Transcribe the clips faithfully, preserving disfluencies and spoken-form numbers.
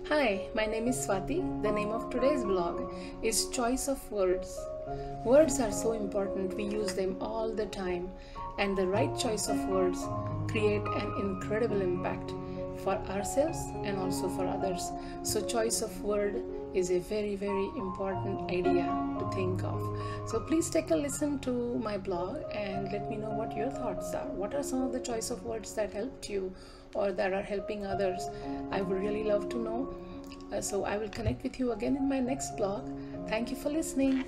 Hi, my name is Swati. The name of today's blog is Choice of Words. Words are so important, we use them all the time, and the right choice of words create an incredible impact for ourselves and also for others. So choice of word is a very very important idea to think of. So please take a listen to my blog and let me know what your thoughts are. What are some of the choice of words that helped you or that are helping others? I would really love to know. Uh, so I will connect with you again in my next blog. Thank you for listening.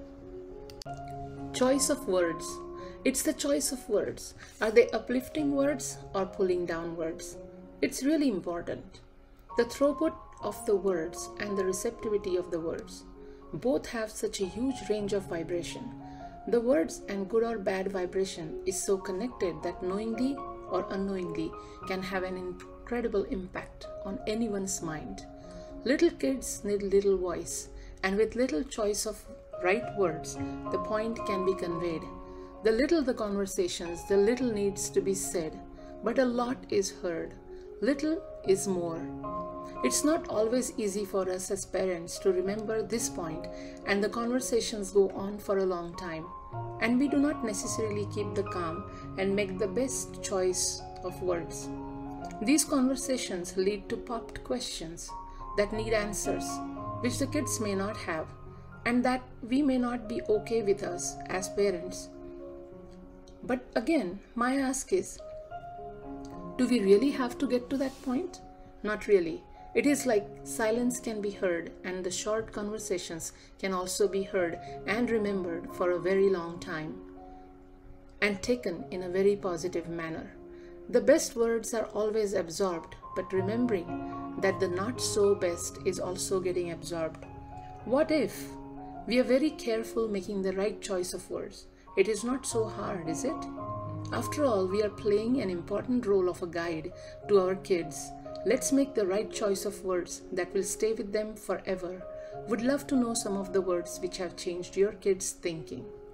Choice of words. It's the choice of words. Are they uplifting words or pulling down words? It's really important. The throughput of the words and the receptivity of the words both have such a huge range of vibration. The words and good or bad vibration is so connected that knowingly or unknowingly can have an incredible impact on anyone's mind. Little kids need little voice, and with little choice of right words, the point can be conveyed. The little the conversations, the little needs to be said, but a lot is heard. Little is more. It's not always easy for us as parents to remember this point, and the conversations go on for a long time, and we do not necessarily keep the calm and make the best choice of words. These conversations lead to popped questions that need answers, which the kids may not have, and that we may not be okay with us as parents. But again, my ask is, do we really have to get to that point? Not really. It is like silence can be heard, and the short conversations can also be heard and remembered for a very long time and taken in a very positive manner. The best words are always absorbed, but remembering that the not so best is also getting absorbed. What if we are very careful making the right choice of words? It is not so hard, is it? After all, we are playing an important role of a guide to our kids. Let's make the right choice of words that will stay with them forever. Would love to know some of the words which have changed your kids' thinking.